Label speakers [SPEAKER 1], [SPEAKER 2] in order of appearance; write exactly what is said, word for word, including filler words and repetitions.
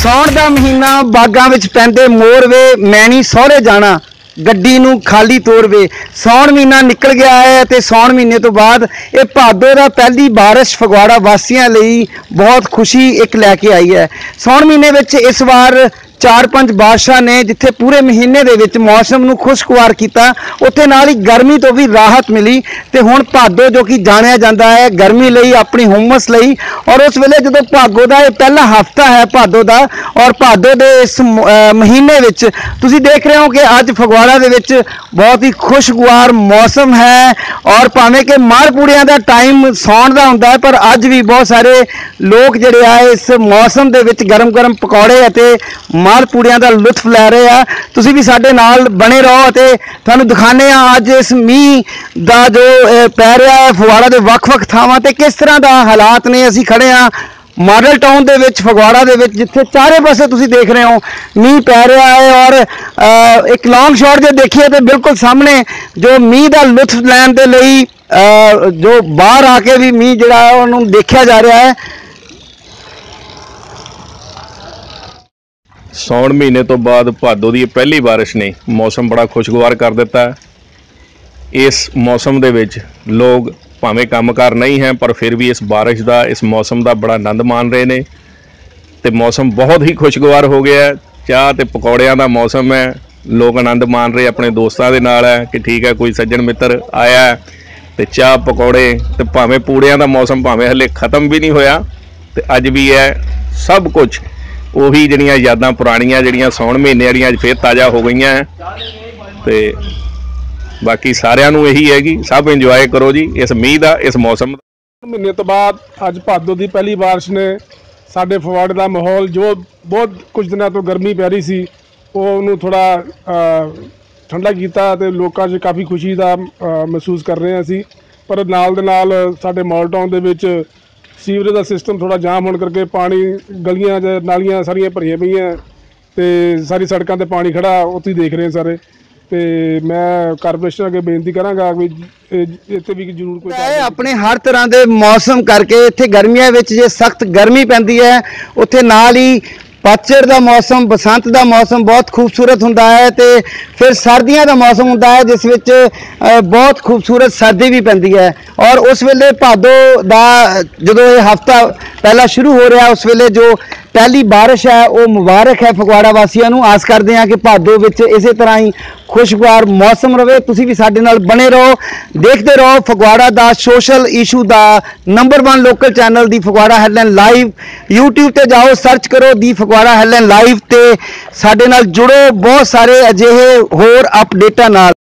[SPEAKER 1] सौण दा महीना बागां विच पैंदे मोर वे मैं नहीं सौहरे जाना गड्डी नूं खाली तोड़ वे। सौण महीना निकल गया है ते सौण महीने तो बाद ये भादो दा पहली बारिश फगवाड़ा वासियां लई बहुत खुशी एक लैके आई है। सौण महीने विच इस बार चार पांच बारिशां ने जिथे पूरे महीने दे विच मौसम नूं खुशगवार कीता, उत्थे नाल ही गर्मी तो भी राहत मिली ते हुण भादो जो कि जानिया जांदा है गर्मी लई अपनी हुम्मस लई। और उस वेले जदों भागो दा पहला हफ्ता है भादो दा और भादो दे इस महीने विच तुसीं देख रहे हो कि अज फगवाड़ा दे विच बहुत ही खुशगवार मौसम है। और भावें कि मालपूड़ियां दा टाइम सौण दा हुंदा है पर अज भी बहुत सारे लोग जिहड़े आ इस मौसम दे विच गरम गरम पकौड़े अते मालपूड़ियां दा लुत्फ लै रहे आ। तुसीं भी साडे नाल बने रहो ते तुहानूं दिखाने आ अज इस मींह दा जो पै रिहा है फगवाड़ा दे वख-वख थावां ते किस तरह दा हालात ने। असीं खड़े आ मॉडल टाउन दे विच फगवाड़ा दे विच जिथे चारे पासे तुसीं देख रहे हो मींह पै रहा है। और एक लॉन्ग शॉट जो देखिए तो बिल्कुल सामने जो मींह दा लुत्फ लैण दे लई जो बाहर आके भी मींह जिहड़ा है उहनूं देखिया जा रहा है।
[SPEAKER 2] सौण महीने तो बाद भादो की पहली बारिश ने मौसम बड़ा खुशगवार कर दिता है। इस मौसम दे विच लोग भावें कामकार नहीं हैं पर फिर भी इस बारिश का इस मौसम का बड़ा आनंद मान रहे हैं तो मौसम बहुत ही खुशगवार हो गया है। चाह तो पकौड़ियां का मौसम है, लोग आनंद मान रहे अपने दोस्तों के नाल है कि ठीक है कोई सज्जन मित्र आया है तो चाह पकौड़े तो भावें पूड़ियां का मौसम भावें हले खत्म भी नहीं होया तो अज भी है सब कुछ ਉਹੀ ਜਿਹੜੀਆਂ यादां पुरानियां ਜਿਹੜੀਆਂ सौण महीने वालियां अज फिर ताज़ा हो गई हैं। तो बाकी सारिਆਂ ਨੂੰ ਇਹੀ है कि सब इंजॉय करो जी इस मीह का इस मौसम
[SPEAKER 3] महीने तो बाद अज भादो की पहली बारिश ने साडे फगवाड़े का माहौल जो बहुत कुछ दिनों तो गर्मी पै रही सी ਉਹਨੂੰ थोड़ा ठंडा किया तो लोगों च काफ़ी खुशी का महसूस कर रहे हैं असी। पर नाल दे नाल साडे मॉडल टाउन दे विच सीवरेज का सिस्टम थोड़ा जाम होने करके पानी गलियां नालियां सारियां भरियां पईयां ते सारी सड़कों ते पानी खड़ा उत्थे देख रहे हैं सारे। तो मैं कारपोरेशन अगे बेनती करांगा भी इत्थे भी जरूर कोई
[SPEAKER 1] अपने हर तरह के मौसम करके इत्थे गर्मियां विच जे सख्त गर्मी पैंदी है उत्थे नाल ही पतझड़ का मौसम बसंत का मौसम बहुत खूबसूरत होंदा है तो फिर सर्दियों का मौसम होंदा है जिस विच बहुत खूबसूरत सर्दी भी पैंदी है। और उस वेले भादो दा जदों ये हफ्ता पहला शुरू हो रहा उस वेले जो पहली बारिश है वो मुबारक है फगवाड़ा वासियों नूं। आस करते हैं कि भादो विच इसे तरह ही खुशगवार मौसम रहे। तुसीं भी साडे नाल बने रहो, देखते रहो फगवाड़ा दा सोशल इशू दा नंबर वन लोकल चैनल दी फगवाड़ा हेडलाइन लाइव। यूट्यूब ते जाओ सर्च करो दी फगवाड़ा हेडलाइन लाइव ते साडे नाल जुड़ो बहुत सारे अजिहे होर अपडेटां नाल।